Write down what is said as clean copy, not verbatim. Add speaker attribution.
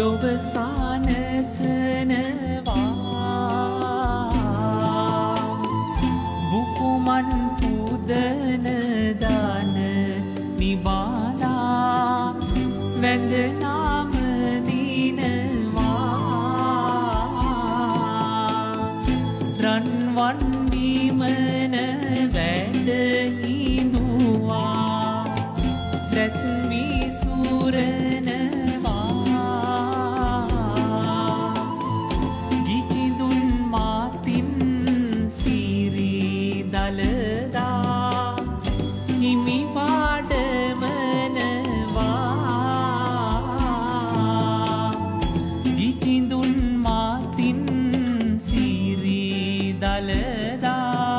Speaker 1: ලොව සානසනවා බුකුමන් පුදන දාන නිවාලා වැඳ නාම රන්වන් බිමන වැඩ හිඳුවා රැස් වී සූරනවා ගිජිදුන් මාතින් සිරී දලදා හිමි පාඩමනවා ගිජිදුන් මාතින් දලදා